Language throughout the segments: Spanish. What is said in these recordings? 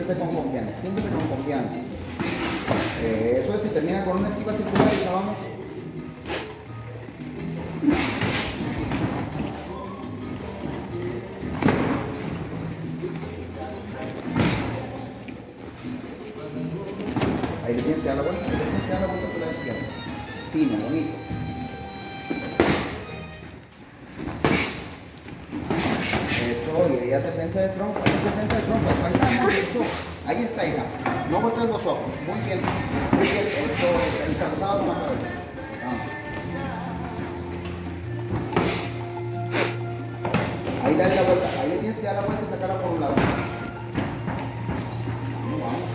siéntete con confianza, siéntete con confianza. Eso es, si termina con una esquiva circular y acabamos. Ahí le tienes que dar la vuelta, le tienes que dar la vuelta por la izquierda. Fino, bonito. Eso, y ella es defensa de trompa, es defensa de trompa. Ahí está, eso. Ahí está, hija. No voltees los ojos. Muy bien. Muy bien. Eso, ahí está cruzado con la cabeza. Vamos. Ahí dale la vuelta. Ahí le tienes que dar la vuelta y sacarla por un lado. Vamos.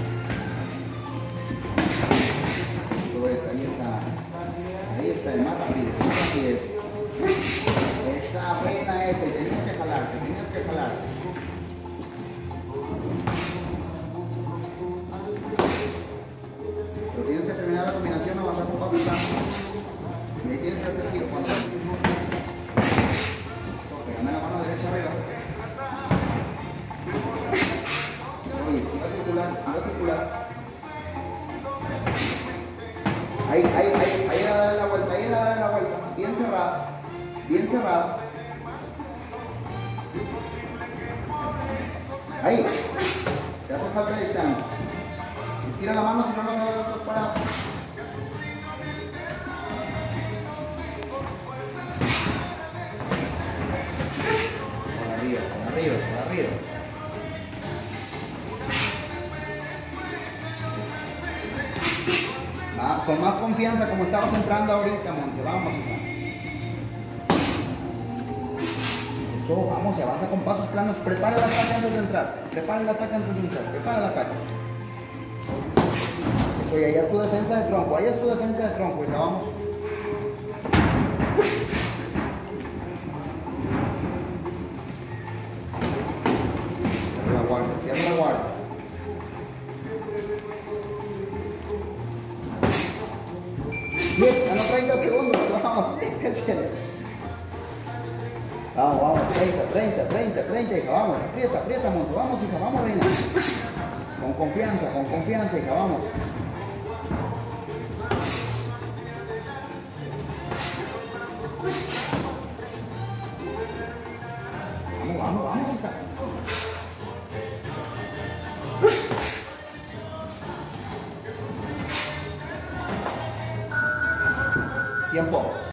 Eso es, ahí está. Ahí está, el más rápido. Así es. Esa buena esa, y tenías que jalar, tenías que jalar. Pero tienes que terminar la combinación, avanzar con paso plano. Y ahí tienes que hacer giro. Cuando pégame la mano derecha arriba. Oye, esquiva circular, esquiva circular. Ahí a darle la vuelta, ahí a darle la vuelta. Bien cerrada. Bien cerrada. Ahí. Te hace falta distancia. Estira la mano si no lo estás parado. Por arriba, por arriba, por arriba. Va, con más confianza como estabas entrando ahorita, Monse. Vamos, hija. Vamos, se avanza con pasos planos. Prepara el ataque antes de entrar. Prepara el ataque antes de entrar. Prepara el ataque. Eso, y allá es tu defensa de tronco. Allá es tu defensa de tronco. Y vamos. Cierra la guardia. Cierra la guardia. Yes, ganó 30 segundos. Vamos. Vamos, vamos, 30, hija, vamos, aprieta, Monzo, vamos, hija, vamos, reina. Con confianza, hija, vamos. Vamos, hija. Tiempo.